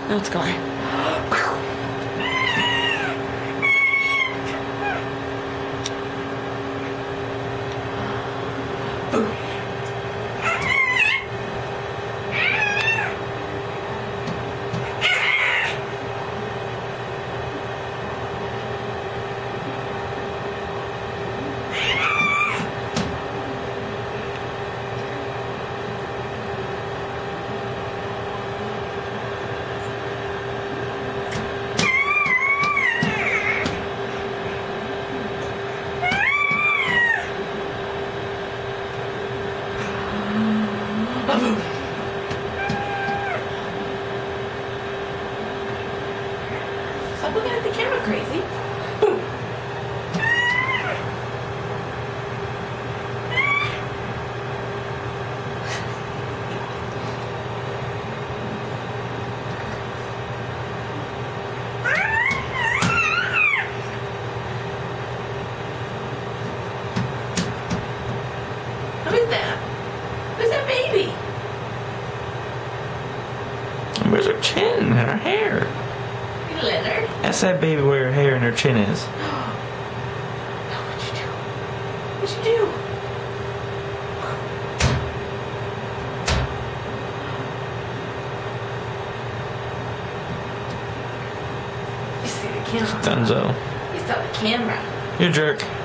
Now it's going. Stop looking at the camera, crazy. Who is that? Who's that baby? Where's her chin and her hair? Leonard? Ask that baby where her hair and her chin is. What'd you do? What'd you do? You see the camera? Dunzo. You saw the camera. You're a jerk.